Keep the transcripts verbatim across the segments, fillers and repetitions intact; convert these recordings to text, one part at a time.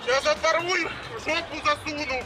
Сейчас оторву и в жопу засуну.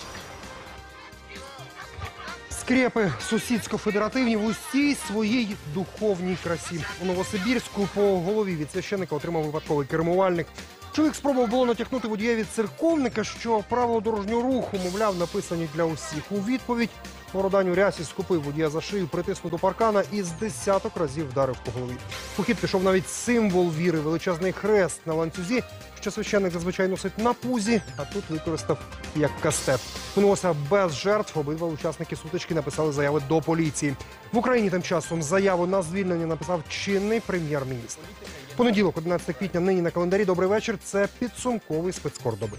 Скрепи сусідсько-федеративні в усій своїй духовній красі. У Новосибірську по голові від священика отримав випадковий кермувальник. Чоловік спробував було натякнути водієві церковника, що правила дорожнього руху, мовляв, написані для усіх. У відповідь Бородань у рясі схопив водія за шию, притиснув до паркана і з десяток разів вдарив по голові. У хід пішов навіть символ віри – величезний хрест на ланцюзі, що священник зазвичай носить на пузі, а тут використав як кастет. Минулося без жертв, обидва учасники сутички написали заяви до поліції. В Україні тим часом заяву на звільнення написав чинний прем'єр-міністр. Понеділок, одинадцятого квітня, нині на календарі. Добрий вечір. Це підсумковий спецкор доби.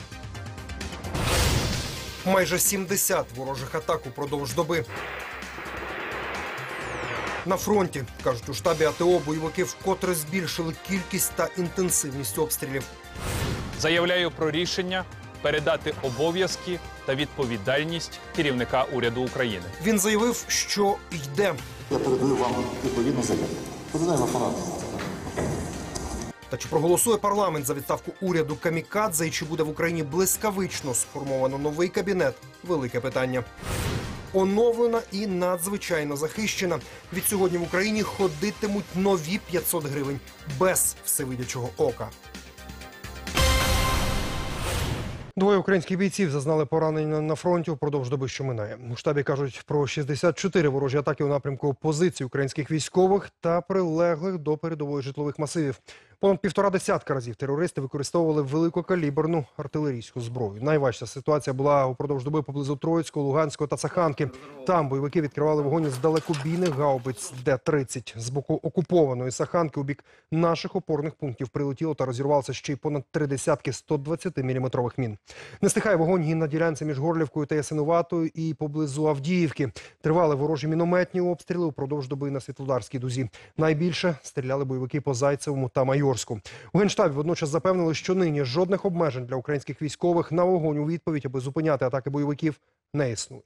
Майже сімдесят ворожих атак упродовж доби. На фронті, кажуть у штабі А Т О, бойовики вкотре збільшили кількість та інтенсивність обстрілів. Заявляю про рішення передати обов'язки та відповідальність керівника уряду України. Він заявив, що йде. Я передаю вам відповідну заяву. Передаю апарат. Та чи проголосує парламент за відставку уряду камікадзе і чи буде в Україні блискавично сформовано новий кабінет – велике питання. Оновлена і надзвичайно захищена. Відсьогодні в Україні ходитимуть нові п'ятсот гривень без всевидячого ока. Двоє українських бійців зазнали поранення на фронті впродовж доби, що минає. У штабі кажуть про шістдесят чотири ворожі атаки у напрямку позицій українських військових та прилеглих до передової житлових масивів. Понад півтора десятка разів терористи використовували великокаліберну артилерійську зброю. Найважча ситуація була упродовж доби поблизу Троїцького, Луганського та Саханки. Там бойовики відкривали вогонь з далекобійних гаубиць Д тридцять. З боку окупованої Саханки у бік наших опорних пунктів прилетіло та розірвалося ще й понад три десятки сто двадцятиміліметрових мін. Не стихає вогонь і на ділянці між Горлівкою та Ясинуватою і поблизу Авдіївки. Тривали ворожі мінометні обстріли упродовж доби на Світлодарській дузі. Найбільше стріляли бойовики по Зайцевому та Майорську. У Генштабі водночас запевнили, що нині жодних обмежень для українських військових на вогонь у відповідь, аби зупиняти атаки бойовиків, не існує.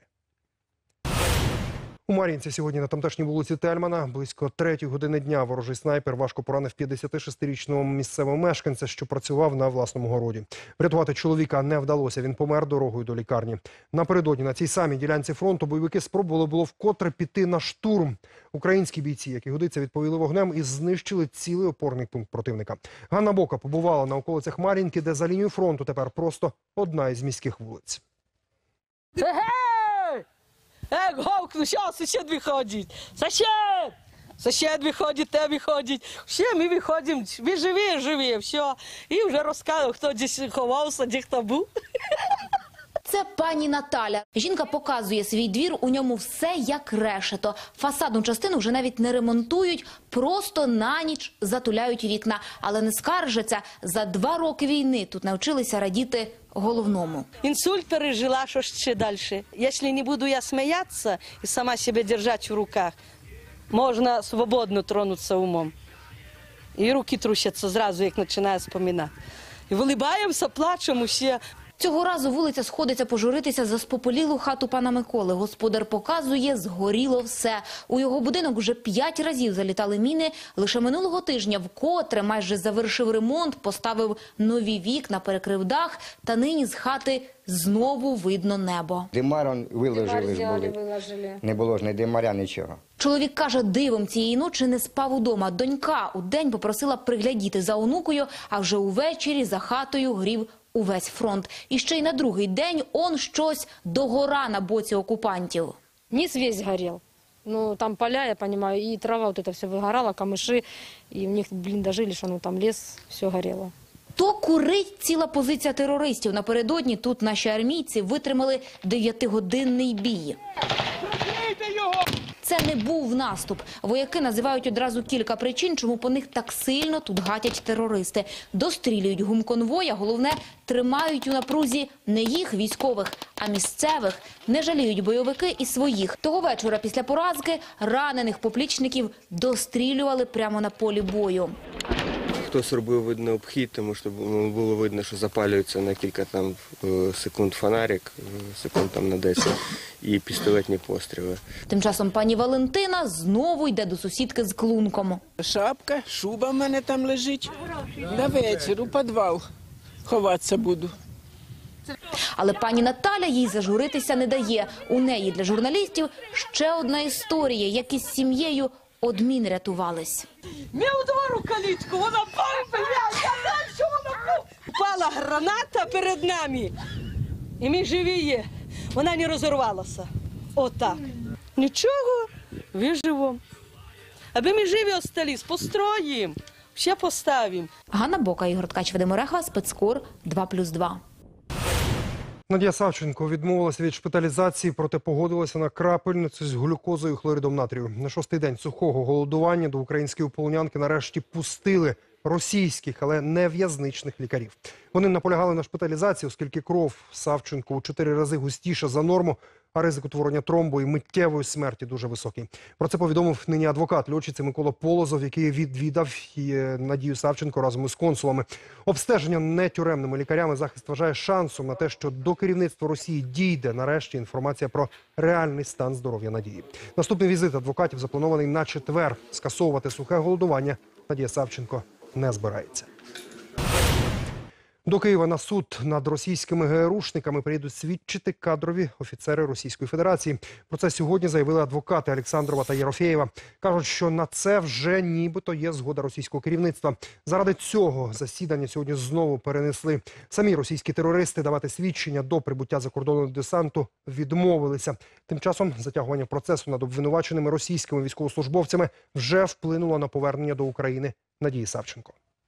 У Мар'їнці сьогодні на тамтешній вулиці Тельмана близько третьої години дня ворожий снайпер важко поранив п'ятдесятишестирічного місцевого мешканця, що працював на власному городі. Врятувати чоловіка не вдалося, він помер дорогою до лікарні. Напередодні на цій самій ділянці фронту бойовики спробували було вкотре піти на штурм. Українські бійці, як і годиться, відповіли вогнем і знищили цілий опорний пункт противника. Ганна Бока побувала на околицях Мар'їнки, де за лінією фронту тепер просто одна із міських вулиць. Ек, гавкну, зараз сусід виходить. Сусід! Сусід виходить, те виходить. Всі ми виходимо, ви живі, живі, все. І вже розказує, хто десь ховався, де хто був. Це пані Наталя. Жінка показує свій двір, у ньому все як решето. Фасадну частину вже навіть не ремонтують, просто на ніч затуляють вікна. Але не скаржаться, за два роки війни тут навчилися радіти головному. Інсульт пережила, що ще далі. Якщо не буду я сміятися і сама себе держати в руках, можна свободно тронутися умом. І руки трусяться зразу, як починаю споминати. І вилибаємося, плачемо всі. Цього разу вулиця сходиться пожуритися за спопелілу хату пана Миколи. Господар показує, згоріло все. У його будинок вже п'ять разів залітали міни. Лише минулого тижня вкотре майже завершив ремонт, поставив нові вікна, перекрив дах. Та нині з хати знову видно небо. Димар виложили ж були. Не було ж ні димаря, нічого. Чоловік каже, дивом цієї ночі не спав удома. Донька удень попросила приглядіти за онукою, а вже увечері за хатою грів увесь фронт. І ще й на другий день он щось догора на боці окупантів. Низ весь горел. Ну, там поля, я понимаю, и трава вот это все выгорала, камыши, и у них блиндажи лишь, ну, там лес, все горело. То курить ціла позиція терористів. Напередодні тут наші армійці витримали дев'ятигодинний бій. Це не був наступ. Вояки називають одразу кілька причин, чому по них так сильно тут гатять терористи. Дострілюють гумконвоя, головне, тримають у напрузі не їх військових, а місцевих. Не жаліють бойовики і своїх. Того вечора після поразки ранених поплічників дострілювали прямо на полі бою. Хтось робив, видно, обхід, тому що було видно, що запалюється на кілька там секунд фонарик, секунд там на десять, і пістолетні постріли. Тим часом пані Валентина знову йде до сусідки з клунком. Шапка, шуба в мене там лежить. На вечір у підвал. Ховатися буду. Але пані Наталя їй зажуритися не дає. У неї для журналістів ще одна історія, як із сім'єю одмін рятувались. Ми у двору калітку, вона бомба, я знаю, що вона впала граната перед нами. І ми живі є. Вона не розірвалася. Отак. Нічого, виживемо. Аби ми живі остались, построїмо, все поставимо. Ганна Бока, Ігор Ткач, Вадим Орехва, Спецкор два плюс два. Надія Савченко відмовилася від шпиталізації, проте погодилася на крапельницю з глюкозою і хлоридом натрію. На шостий день сухого голодування до української полонянки нарешті пустили російських, але не в'язничних лікарів. Вони наполягали на шпиталізації, оскільки кров Савченко у чотири рази густіша за норму, а ризик утворення тромбу і миттєвої смерті дуже високий. Про це повідомив нині адвокат льотчиці Микола Полозов, який відвідав Надію Савченко разом із консулами. Обстеження нетюремними лікарями захист вважає шансом на те, що до керівництва Росії дійде нарешті інформація про реальний стан здоров'я Надії. Наступний візит адвокатів запланований на четвер. Скасовувати сухе голодування Надія Савченко не збирається. До Києва на суд над російськими ГРУшниками приїдуть свідчити кадрові офіцери Російської Федерації. Про це сьогодні заявили адвокати Олександрова та Єрофєєва. Кажуть, що на це вже нібито є згода російського керівництва. Заради цього засідання сьогодні знову перенесли. Самі російські терористи давати свідчення до прибуття закордонного десанту відмовилися. Тим часом затягування процесу над обвинуваченими російськими військовослужбовцями вже вплинуло на повернення до України Надії Савченко.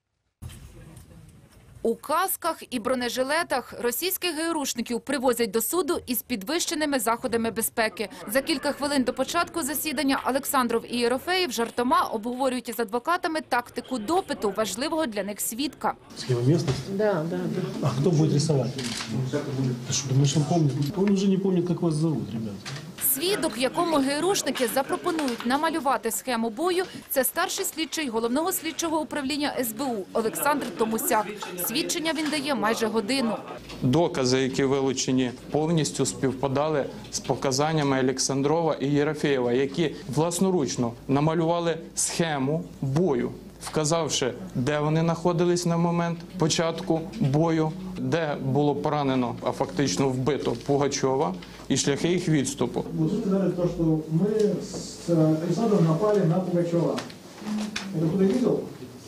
У касках і бронежилетах російських ГРУшників привозять до суду із підвищеними заходами безпеки. За кілька хвилин до початку засідання Олександров і Єрофеєв жартома обговорюють із адвокатами тактику допиту важливого для них свідка. Схема местности? Да, да, да. А кто будет рисовать? Ты что, думаешь, он помнит? Он уже не помнит, как вас зовут, ребята. Свідок, якому ГРУшники запропонують намалювати схему бою, це старший слідчий Головного слідчого управління ес бе у Олександр Томусяк. Свідчення він дає майже годину. Докази, які вилучені, повністю співпадали з показаннями Олександрова і Єрофєєва, які власноручно намалювали схему бою, вказавши, де вони знаходились на момент початку бою, де було поранено, а фактично вбито Пугачова, і шляхи їх відступу. Суть говорить, то, що ми з Олександром напали на Пугачова. Це хто бачив?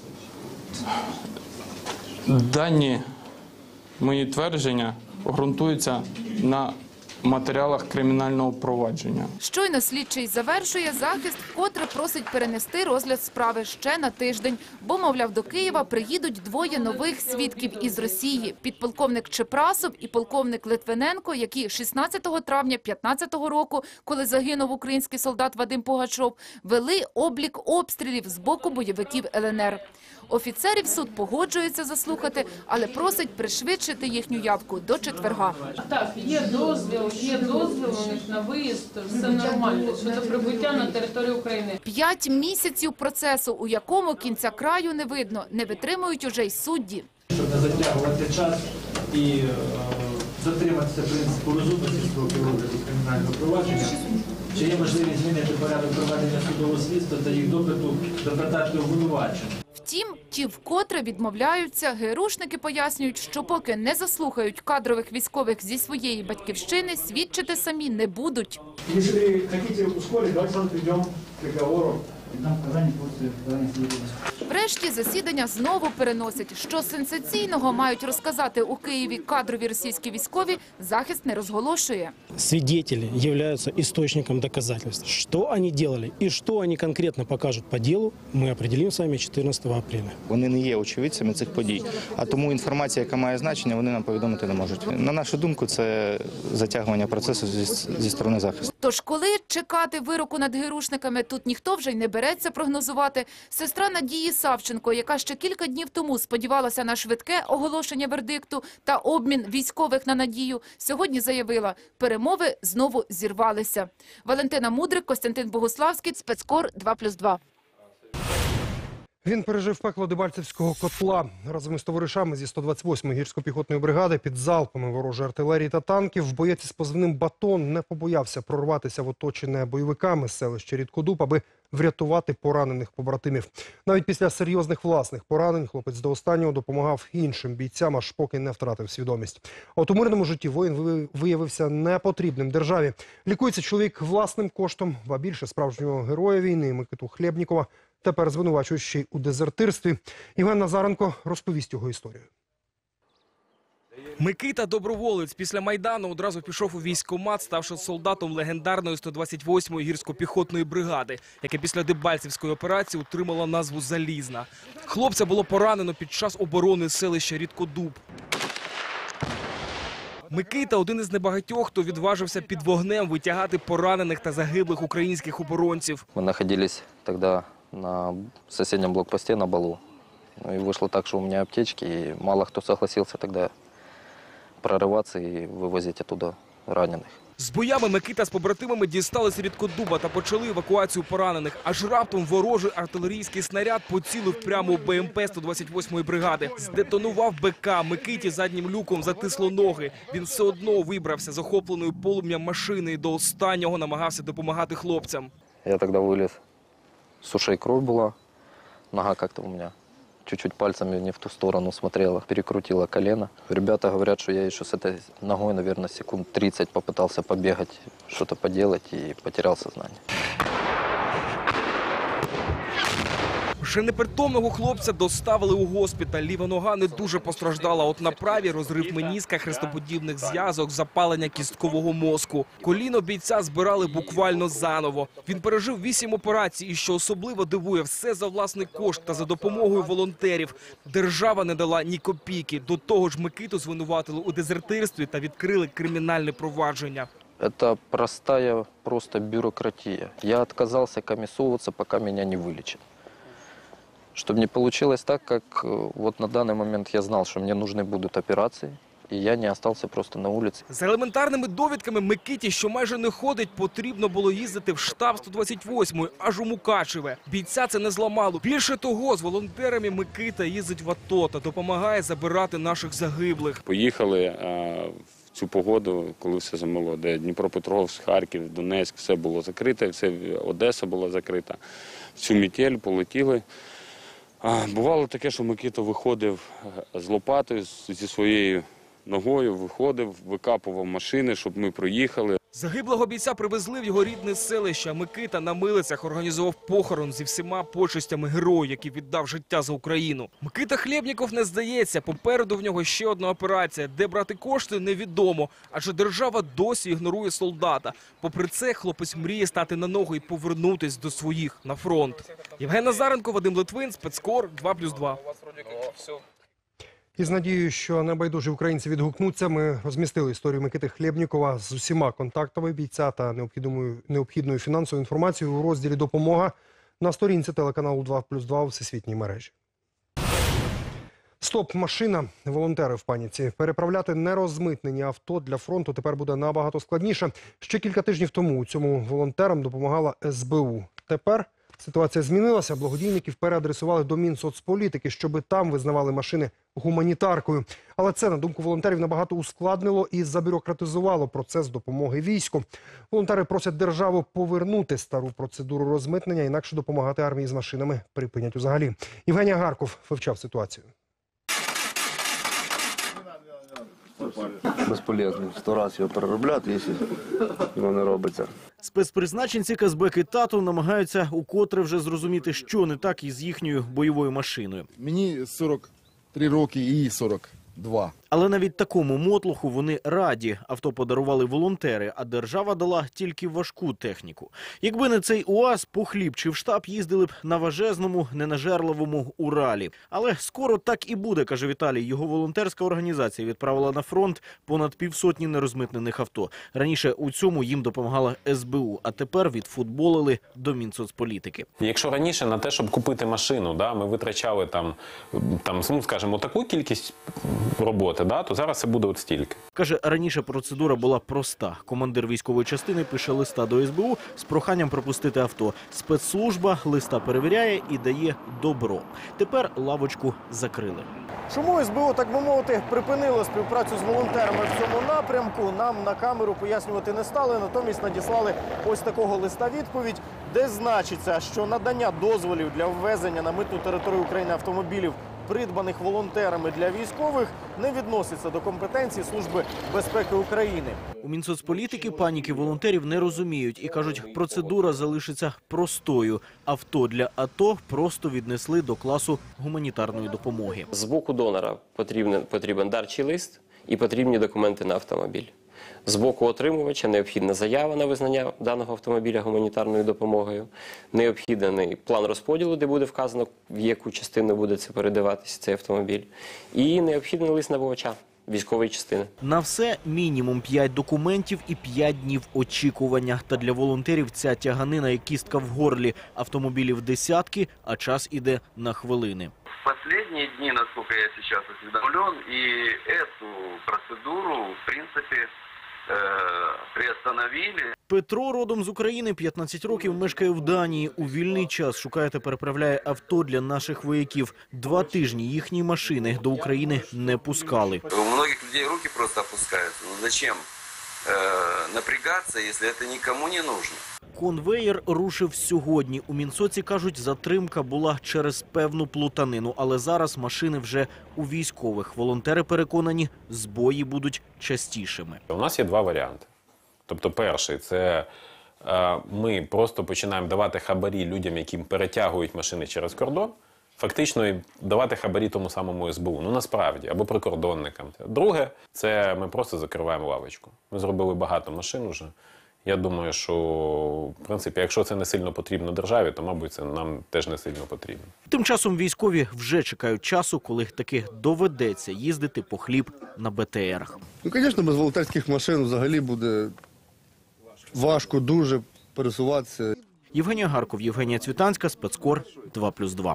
Дані мої твердження ґрунтуються на матеріалах кримінального провадження. Щойно слідчий завершує, захист вкотре просить перенести розгляд справи ще на тиждень, бо, мовляв, до Києва приїдуть двоє нових свідків із Росії – підполковник Чепрасов і полковник Литвиненко, які шістнадцятого травня п'ятнадцятого року, коли загинув український солдат Вадим Пугачов, вели облік обстрілів з боку бойовиків ел ен ер. Офіцерів суд погоджується заслухати, але просить пришвидшити їхню явку до четверга. Так, є дозвіл, є дозвіл у них на виїзд, все нормально щодо прибуття на територію України. П'ять місяців процесу, у якому кінця краю не видно, не витримують уже й судді. Щоб не затягувати час і е, дотриматися принципу розумності строки розгляду кримінального провадження, чи є можливість змінити порядок проведення судового слідства та їх допиту до порядку обвинувачень. Втім, ті вкотре відмовляються. ГРУшники пояснюють, що поки не заслухають кадрових військових зі своєї батьківщини, свідчити самі не будуть. Якщо ви хочете ускорити, давайте сразу перейдемо к переговору. Врешті засідання знову переносять. Що сенсаційного мають розказати у Києві кадрові російські військові, захист не розголошує. Свидетели являются источником доказательств. Что они делали и что они конкретно покажут по делу, мы определим с вами чотирнадцятого апреля. Вони не є очевидцями цих подій, а тому інформація, яка має значення, вони нам повідомити не можуть. На нашу думку, це затягування процесу зі, зі сторони захисту. Тож коли чекати вироку над ГРУшниками, тут ніхто вже й не береться прогнозувати. Сестра Надії Савченко, яка ще кілька днів тому сподівалася на швидке оголошення вердикту та обмін військових на Надію, сьогодні заявила, перемови знову зірвалися. Валентина Мудрик, Костянтин Богуславський, Спецкор два плюс два. Він пережив пекло Дебальцевського котла. Разом із товаришами зі сто двадцять восьмої гірсько-піхотної бригади під залпами ворожої артилерії та танків боєць із позивним «Батон» не побоявся прорватися в оточене бойовиками селище Рідкодуб, аби врятувати поранених побратимів. Навіть після серйозних власних поранень хлопець до останнього допомагав іншим бійцям, аж поки не втратив свідомість. А от у мирному житті воїн виявився непотрібним державі. Лікується чоловік власним коштом, ба більше справжнього героя війни Микиту Хлєбнікова тепер звинувачують ще й у дезертирстві. Євген Назаренко розповість його історію. Микита – доброволець. Після Майдану одразу пішов у військкомат, ставши солдатом легендарної сто двадцять восьмої гірсько-піхотної бригади, яка після Дебальцівської операції отримала назву «Залізна». Хлопця було поранено під час оборони селища Рідкодуб. Микита – один із небагатьох, хто відважився під вогнем витягати поранених та загиблих українських оборонців. Ми знаходились тоді на сусідньому блокпості на Балу. Ну, и вышло так, что у меня аптечки, и мало кто согласился тогда прорываться и вывозить оттуда раненых. З боями Микита з побратимами дістались Рідкодуба та почали евакуацію поранених. Аж раптом ворожий артилерійський снаряд поцілив прямо у БМП сто двадцять восьмої бригади. Здетонував БК, Микиті заднім люком затисло ноги. Він все одно вибрався з охопленої полум'ям машини і до останнього намагався допомагати хлопцям. Я тоді виліз, з ушей кров була, нога як-то у мене чуть-чуть пальцами не в ту сторону смотрела, перекрутила колено. Ребята говорят, что я еще с этой ногой, наверное, секунд тридцать попытался побегать, что-то поделать и потерял сознание. Вже непритомного хлопця доставили у госпіталь. Ліва нога не дуже постраждала. От на правій розрив меніска, хрестоподібних зв'язок, запалення кісткового мозку. Коліно бійця збирали буквально заново. Він пережив вісім операцій і, що особливо дивує, все за власний кошт та за допомогою волонтерів. Держава не дала ні копійки. До того ж Микиту звинуватили у дезертирстві та відкрили кримінальне провадження. Это простая просто бюрократия. Я отказался комиссовываться, пока меня не вылечат. Чтобы не получилось так, как вот на данный момент я знал, что мне нужны будут операции, и я не остался просто на улице. За елементарними довідками Микиті, що майже не ходить, потрібно було їздити в штаб сто двадцять восьмої, аж у Мукачеве. Бійця це не зламало. Більше того, з волонтерами Микита їздить в АТО та допомагає забирати наших загиблих. Поїхали а, в цю погоду, коли все замило, де Дніпропетровськ, Харків, Донецьк, все було закрите, все, Одеса була закрита. В цю метель полетіли. А, бувало таке, що Микита виходив з лопатою, зі своєю ногою, виходив, викапував машини, щоб ми проїхали. Загиблого бійця привезли в його рідне селище. Микита на Милицях організував похорон зі всіма почестями герою, який віддав життя за Україну. Микита Хлєбніков не здається. Попереду в нього ще одна операція. Де брати кошти – невідомо. Адже держава досі ігнорує солдата. Попри це, хлопець мріє стати на ноги і повернутись до своїх на фронт. Євген Назаренко, Вадим Литвин, Спецкор, два плюс два. Із надією, що небайдужі українці відгукнуться, ми розмістили історію Микити Хлєбнікова з усіма контактами бійця та необхідною, необхідною фінансовою інформацією у розділі «Допомога» на сторінці телеканалу два плюс два у всесвітній мережі. Стоп, машина. Волонтери в паніці. Переправляти нерозмитнені авто для фронту тепер буде набагато складніше. Ще кілька тижнів тому цьому волонтерам допомагала ес бе у. Тепер ситуація змінилася. Благодійників переадресували до Мінсоцполітики, щоби там визнавали машини гуманітаркою. Але це, на думку волонтерів, набагато ускладнило і забюрократизувало процес допомоги війську. Волонтери просять державу повернути стару процедуру розмитнення, інакше допомагати армії з машинами припинять взагалі. Євгеній Гарков вивчав ситуацію. Безполезно. Сто раз його переробляти, якщо воно не робиться. Спецпризначенці Казбек і Тату намагаються укотре вже зрозуміти, що не так із їхньою бойовою машиною. Мені сорок три роки і їй сорок два. Але навіть такому мотлуху вони раді. Авто подарували волонтери, а держава дала тільки важку техніку. Якби не цей УАЗ, по хліб чи в штаб їздили б на важезному, ненажерливому Уралі. Але скоро так і буде, каже Віталій. Його волонтерська організація відправила на фронт понад півсотні нерозмитнених авто. Раніше у цьому їм допомагала ес бе у, а тепер відфутболили до Мінсоцполітики. Якщо раніше на те, щоб купити машину, да, ми витрачали там, там, ну, скажімо, таку кількість роботи, да, то зараз це буде от стільки. Каже, раніше процедура була проста. Командир військової частини пише листа до ес бе у з проханням пропустити авто. Спецслужба листа перевіряє і дає добро. Тепер лавочку закрили. Чому ес бе у, так би мовити, припинило співпрацю з волонтерами в цьому напрямку, нам на камеру пояснювати не стали, натомість надіслали ось такого листа-відповідь, де значиться, що надання дозволів для ввезення на митну територію України автомобілів, придбаних волонтерами для військових, не відноситься до компетенції Служби безпеки України. У Мінсоцполітики паніки волонтерів не розуміють і кажуть, процедура залишиться простою. Авто для АТО просто віднесли до класу гуманітарної допомоги. З боку донора потрібен, потрібен дарчий лист і потрібні документи на автомобіль. З боку отримувача необхідна заява на визнання даного автомобіля гуманітарною допомогою, необхідний план розподілу, де буде вказано, в яку частину буде це передаватися цей автомобіль, і необхідний лист набувача військової частини. На все мінімум п'ять документів і п'ять днів очікування. Та для волонтерів ця тяганина і кістка в горлі. Автомобілів десятки, а час іде на хвилини. В последние дни, насколько я сейчас осведомлен, и эту процедуру, в принципе, э, приостановили. Петро родом з України, п'ятнадцять років, мешкає в Данії. У вільний час шукає та переправляє авто для наших вояків. Два тижні їхні машини до України не пускали. У многих людей руки просто опускаются. Ну зачем э, напрягаться, если это никому не нужно? Конвеєр рушив сьогодні. У Мінсоці кажуть, затримка була через певну плутанину. Але зараз машини вже у військових. Волонтери переконані, збої будуть частішими. У нас є два варіанти. Тобто перший – це е, ми просто починаємо давати хабарі людям, яким перетягують машини через кордон, фактично і давати хабарі тому самому ес бе у, ну насправді, або прикордонникам. Друге – це ми просто закриваємо лавочку. Ми зробили багато машин вже. Я думаю, що, в принципі, якщо це не сильно потрібно державі, то, мабуть, це нам теж не сильно потрібно. Тим часом військові вже чекають часу, коли таки доведеться їздити по хліб на бе те ерах. Ну, звісно, без волонтерських машин взагалі буде важко дуже пересуватися. Євгенія Гарков, Євгенія Цвітанська, Спецкор, два плюс два.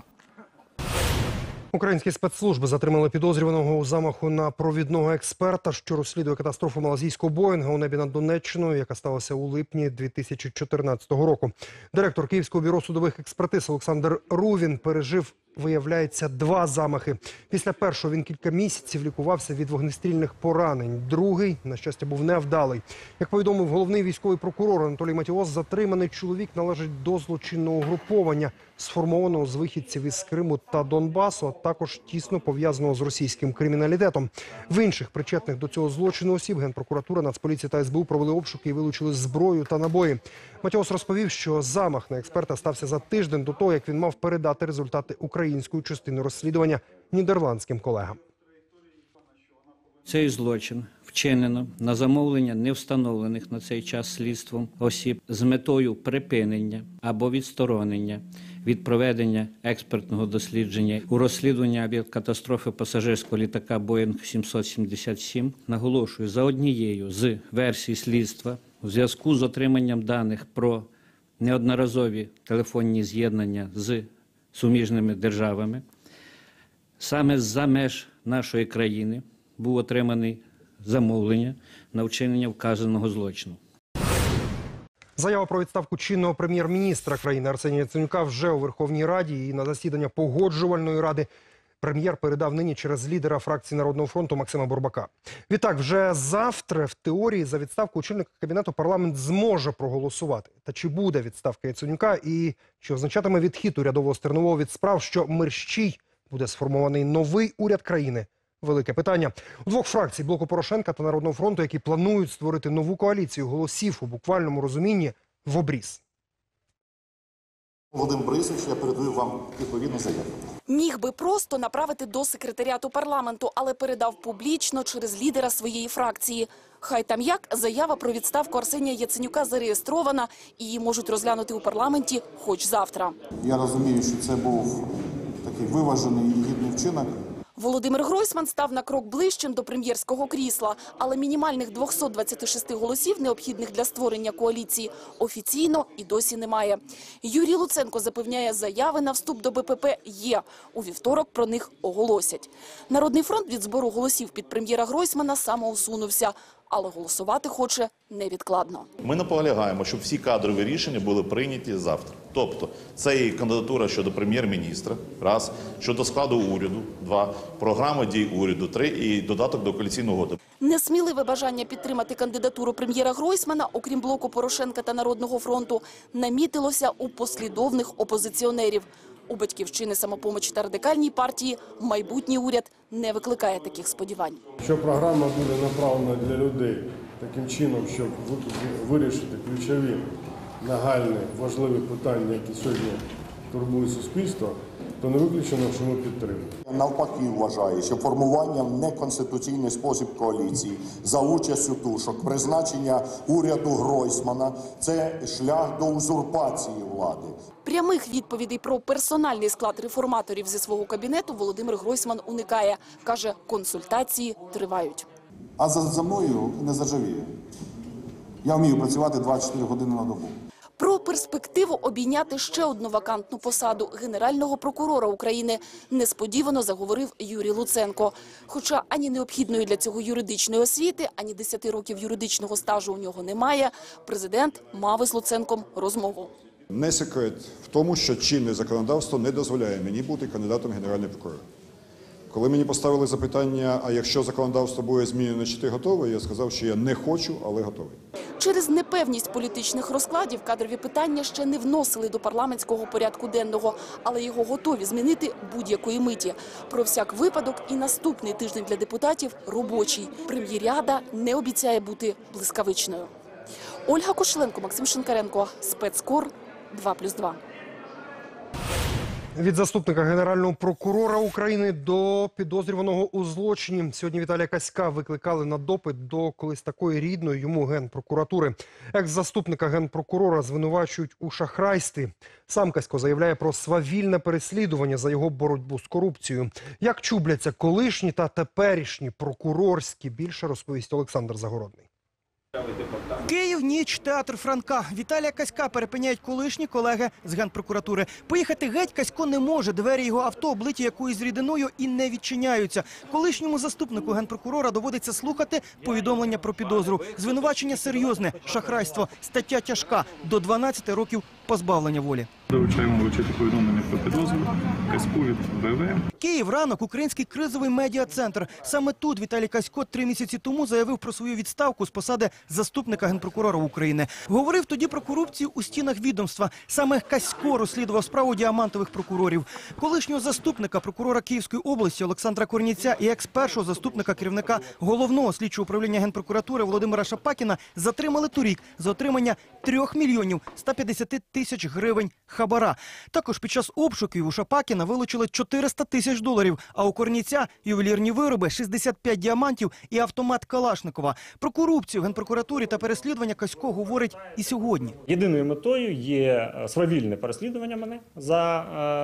Українські спецслужби затримали підозрюваного у замаху на провідного експерта, що розслідує катастрофу малазійського Боїнга у небі над Донеччиною, яка сталася у липні дві тисячі чотирнадцятого року. Директор Київського бюро судових експертиз Олександр Рувін пережив, виявляється, два замахи. Після першого він кілька місяців лікувався від вогнестрільних поранень. Другий, на щастя, був невдалий. Як повідомив головний військовий прокурор Анатолій Матіос, затриманий чоловік належить до злочинного угруповання, сформованого з вихідців із Криму та Донбасу, а також тісно пов'язаного з російським криміналітетом. В інших причетних до цього злочину осіб Генпрокуратура, Нацполіція та ес бе у провели обшуки і вилучили зброю та набої. Матіос розповів, що замах на експерта стався за тиждень до того, як він мав передати результати української частини розслідування нідерландським колегам. Цей злочин вчинено на замовлення невстановлених на цей час слідством осіб з метою припинення або відсторонення від проведення експертного дослідження у розслідуванні авіакатастрофи пасажирського літака Боїнг сімсот сімдесят сім. Наголошую, за однією з версій слідства у зв'язку з отриманням даних про неодноразові телефонні з'єднання з суміжними державами, саме з-за меж нашої країни був отриманий замовлення на вчинення вказаного злочину. Заява про відставку чинного прем'єр-міністра країни Арсенія Яценюка вже у Верховній Раді, і на засідання Погоджувальної ради прем'єр передав нині через лідера фракції Народного фронту Максима Бурбака. Відтак, вже завтра в теорії за відставку очільника Кабінету парламент зможе проголосувати. Та чи буде відставка Яценюка і чи означатиме відхід урядового Стернового від справ, що мерщій буде сформований новий уряд країни? Велике питання. У двох фракцій – Блоку Порошенка та Народного фронту, які планують створити нову коаліцію голосів у буквальному розумінні, в обріз. Володимир Борисович, я передаю вам відповідну заяву. Міг би просто направити до секретаріату парламенту, але передав публічно через лідера своєї фракції. Хай там як, заява про відставку Арсенія Яценюка зареєстрована і її можуть розглянути у парламенті хоч завтра. Я розумію, що це був такий виважений і гідний вчинок. Володимир Гройсман став на крок ближчим до прем'єрського крісла, але мінімальних двохсот двадцяти шести голосів, необхідних для створення коаліції, офіційно і досі немає. Юрій Луценко запевняє, заяви на вступ до Б П П є. У вівторок про них оголосять. Народний фронт від збору голосів під прем'єра Гройсмана самоусунувся, але голосувати хоче невідкладно. Ми наполягаємо, щоб всі кадрові рішення були прийняті завтра. Тобто, це і кандидатура щодо прем'єр-міністра, раз, щодо складу уряду, два, програма дій уряду, три, і додаток до коаліційної угоди. Несміливе бажання підтримати кандидатуру прем'єра Гройсмана, окрім блоку Порошенка та Народного фронту, намітилося у послідовних опозиціонерів. У «Батьківщини», «Самопомочі» та Радикальній партії майбутній уряд не викликає таких сподівань. Що програма буде направлена для людей таким чином, щоб вирішити ключові, нагальні, важливі питання, які сьогодні турбують суспільство, то не виключено, що ми підтримуємо. Навпаки вважаю, що формування в неконституційний спосіб коаліції за участю тушок, призначення уряду Гройсмана – це шлях до узурпації влади. Прямих відповідей про персональний склад реформаторів зі свого кабінету Володимир Гройсман уникає. Каже, консультації тривають. А за, за мною не заржавіє. Я вмію працювати двадцять чотири години на добу. Про перспективу обійняти ще одну вакантну посаду – Генерального прокурора України несподівано заговорив Юрій Луценко. Хоча ані необхідної для цього юридичної освіти, ані десяти років юридичного стажу у нього немає, президент мав із Луценком розмову. Не секрет в тому, що чинне законодавство не дозволяє мені бути кандидатом в Генеральний прокурор. Коли мені поставили запитання, а якщо законодавство буде змінено, чи ти готовий, я сказав, що я не хочу, але готовий. Через непевність політичних розкладів кадрові питання ще не вносили до парламентського порядку денного, але його готові змінити будь-якої миті. Про всяк випадок і наступний тиждень для депутатів робочий. Прем'єріада не обіцяє бути блискавичною. Ольга Кошеленко, Максим Шинкаренко, Спецкор, два плюс два. Від заступника Генерального прокурора України до підозрюваного у злочині. Сьогодні Віталія Каська викликали на допит до колись такої рідної йому Генпрокуратури. Екс-заступника Генпрокурора звинувачують у шахрайстві. Сам Касько заявляє про свавільне переслідування за його боротьбу з корупцією. Як чубляться колишні та теперішні прокурорські, більше розповість Олександр Загородний. Київ, ніч, театр Франка. Віталія Каська перепиняють колишні колеги з Генпрокуратури. Поїхати геть Касько не може. Двері його авто облиті якоюсь рідиною і не відчиняються. Колишньому заступнику Генпрокурора доводиться слухати повідомлення про підозру. Звинувачення серйозне – шахрайство. Стаття тяжка – до дванадцяти років позбавлення волі. Доручаємо вручити повідомлення про підозру Каську від Б В. Київ, ранок, український кризовий медіа-центр. Саме тут Віталій Касько три місяці тому заявив про свою відставку з посади заступника Генпрокурора України. Говорив тоді про корупцію у стінах відомства. Саме Касько розслідував справу діамантових прокурорів. Колишнього заступника прокурора Київської області Олександра Корніця і екс-першого заступника керівника Головного слідчого управління Генпрокуратури Володимира Шапакіна затримали торік за отримання трьох мільйонів ста п'ятдесяти тисяч гривень хабара. Також під час обшуків у Шапакіна вилучили чотириста тисяч доларів, а у Корніця ювелірні вироби, шістдесят п'ять діамантів і автомат Калашникова. Про корупцію в Генпрокуратурі та переслідування Касько говорить і сьогодні. Єдиною метою є свавільне переслідування мене за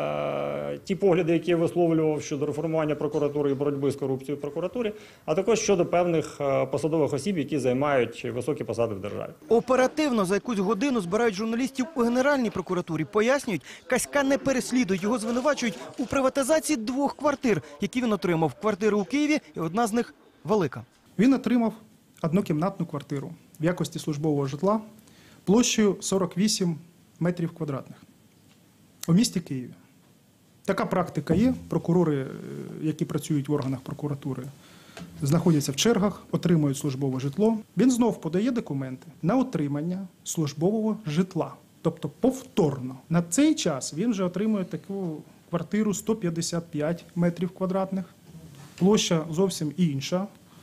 е, ті погляди, які я висловлював щодо реформування прокуратури і боротьби з корупцією в прокуратурі, а також щодо певних е, посадових осіб, які займають високі посади в державі. Оперативно за якусь годину збирають журналістів у Генеральній прокуратурі. Пояснюють, Каська не переслідують, його звинувачують у приватизації двох квартир, які він отримав. Квартири у Києві і одна з них велика. Він отримав однокімнатну квартиру в якості службового житла площею сорок вісім метрів квадратних у місті Києві. Така практика є. Прокурори, які працюють в органах прокуратури, знаходяться в чергах, отримують службове житло. Він знов подає документи на отримання службового житла. Тобто повторно. На цей час він вже отримує таку квартиру сто п'ятдесят п'ять метрів квадратних. Площа зовсім інша.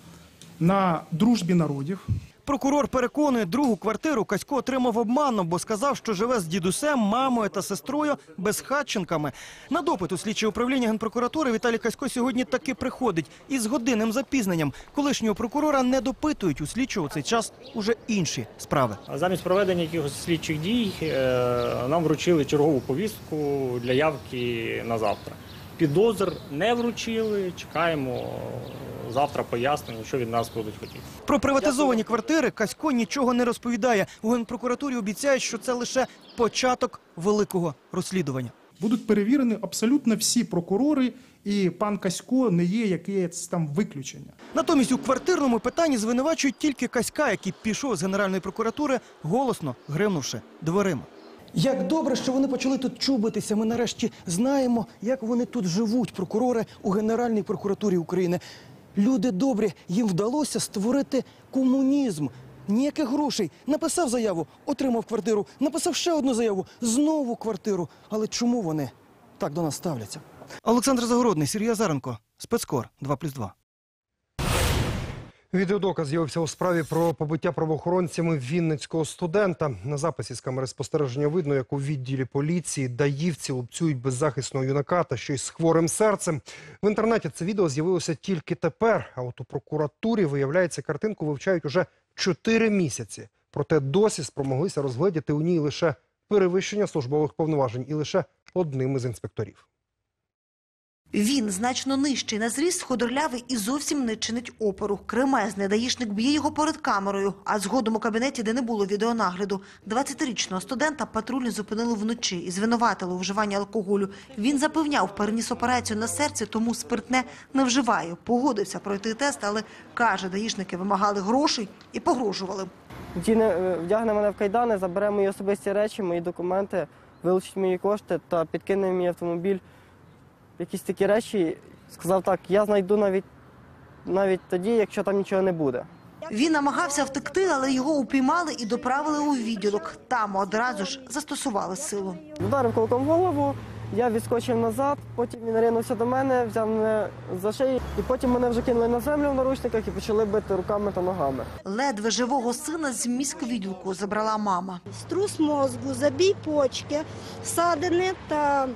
На Дружбі народів. Прокурор переконує, другу квартиру Касько отримав обманом, бо сказав, що живе з дідусем, мамою та сестрою безхатченками. На допит у слідче управління Генпрокуратури Віталій Касько сьогодні таки приходить. Із годинним запізненням. Колишнього прокурора не допитують, у слідчого у цей час уже інші справи. Замість проведення якихось слідчих дій нам вручили чергову повістку для явки на завтра. Підозр не вручили, чекаємо завтра пояснення, що від нас будуть хотіти. Про приватизовані квартири Касько нічого не розповідає. У Генпрокуратурі обіцяють, що це лише початок великого розслідування. Будуть перевірені абсолютно всі прокурори, і пан Касько не є якесь там виключення. Натомість у квартирному питанні звинувачують тільки Каська, який пішов з Генеральної прокуратури, голосно гримнувши дверима. Як добре, що вони почали тут чубитися. Ми нарешті знаємо, як вони тут живуть, прокурори у Генеральній прокуратурі України. Люди добрі, їм вдалося створити комунізм. Ніяких грошей. Написав заяву, отримав квартиру. Написав ще одну заяву, знову квартиру. Але чому вони так до нас ставляться? Олександр Загородний, Сергій Азаренко, Спецкор, два плюс два. Відеодоказ з'явився у справі про побиття правоохоронцями вінницького студента. На записі з камери спостереження видно, як у відділі поліції даївці лупцюють беззахисного юнака та ще й з хворим серцем. В інтернеті це відео з'явилося тільки тепер, а от у прокуратурі, виявляється, картинку вивчають уже чотири місяці. Проте досі спромоглися розгледіти у ній лише перевищення службових повноважень і лише одним із інспекторів. Він значно нижчий на зріст, худорлявий і зовсім не чинить опору. Кремезний даїшник б'є його перед камерою, а згодом у кабінеті, де не було відеонагляду. двадцятирічного студента патрульні зупинили вночі і звинуватили у вживанні алкоголю. Він запевняв, переніс операцію на серці, тому спиртне не вживає. Погодився пройти тест, але, каже, даїшники вимагали грошей і погрожували. Вдягне мене в кайдани, забере мої особисті речі, мої документи, вилучить мої кошти та підкине мій автомобіль. Якісь такі речі, сказав так, я знайду навіть, навіть тоді, якщо там нічого не буде. Він намагався втекти, але його упіймали і доправили у відділок. Там одразу ж застосували силу. Вдарив кулаком в голову, я відскочив назад, потім він ринувся до мене, взяв мене за шию, і потім мене вже кинули на землю в наручниках і почали бити руками та ногами. Ледве живого сина з міськвідділку забрала мама. Струс мозку, забій почки, ссадини та...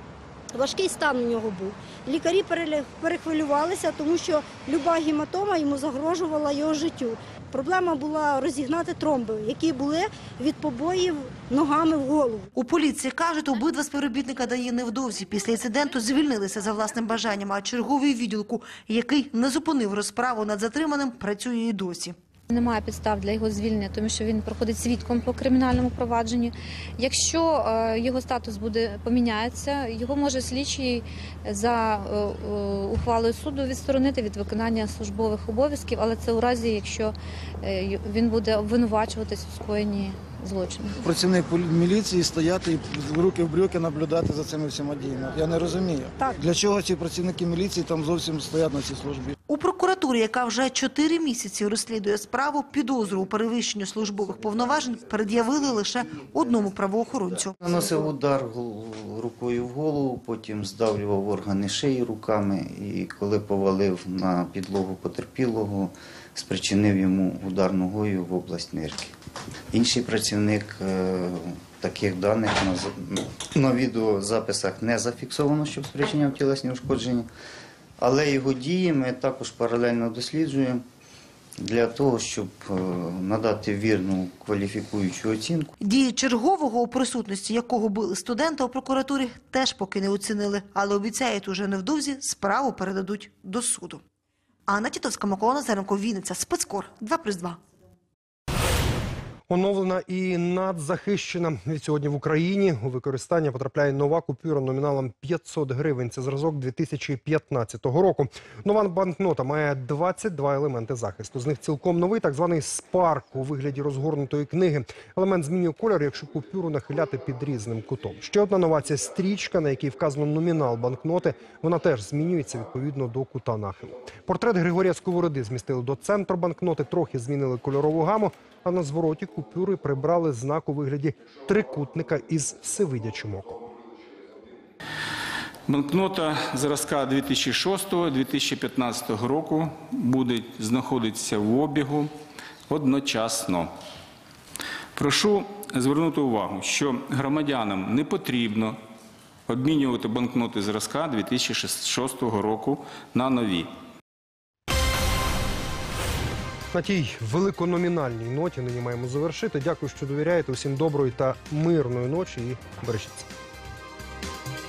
важкий стан у нього був. Лікарі перехвилювалися, тому що люба гематома йому загрожувала його життю. Проблема була розігнати тромби, які були від побоїв ногами в голову. У поліції кажуть, обидва співробітника ДАІ невдовзі після інциденту звільнилися за власним бажанням, а черговий відділку, який не зупинив розправу над затриманим, працює і досі. Немає підстав для його звільнення, тому що він проходить свідком по кримінальному провадженню. Якщо його статус буде поміняється, його може слідчий за ухвалою суду відсторонити від виконання службових обов'язків, але це у разі, якщо він буде обвинувачуватись у скоєнні злочину. Працівник міліції стояти і руки в брюки наблюдати за цими всіма діями. Я не розумію. Так. Для чого ці працівники міліції там зовсім стоять на цій службі? У прокуратурі, яка вже чотири місяці розслідує справу, підозру у перевищенні службових повноважень пред'явили лише одному правоохоронцю. Наносив удар рукою в голову, потім здавлював органи шиї руками і коли повалив на підлогу потерпілого, спричинив йому удар ногою в область нирки. Інший працівник таких даних на, на відеозаписах не зафіксовано, щоб спричиняв тілесні ушкодження, але його дії ми також паралельно досліджуємо для того, щоб надати вірну кваліфікуючу оцінку. Дії чергового, у присутності якого били студента, у прокуратурі теж поки не оцінили, але обіцяють, уже невдовзі справу передадуть до суду. Анна Тітовська, Микола Назаренко, Вінниця, Спецкор, два плюс два. Оновлена і надзахищена. Від сьогодні в Україні у використання потрапляє нова купюра номіналом п'ятсот гривень. Це зразок дві тисячі п'ятнадцятого року. Нова банкнота має двадцять два елементи захисту. З них цілком новий так званий спарк у вигляді розгорнутої книги. Елемент змінює кольор, якщо купюру нахиляти під різним кутом. Ще одна новація – стрічка, на якій вказано номінал банкноти. Вона теж змінюється відповідно до кута нахилу. Портрет Григорія Сковороди змістили до центру банкноти, трохи змінили кольорову гаму, а на звороті купюри прибрали знак у вигляді трикутника із всевидячим оком. Банкнота зразка дві тисячі шостого - дві тисячі п'ятнадцятого року буде знаходитися в обігу одночасно. Прошу звернути увагу, що громадянам не потрібно обмінювати банкноти зразка дві тисячі шостого року на нові. На тій великономінальній ноті нині маємо завершити. Дякую, що довіряєте. Усім доброї та мирної ночі і бережіться.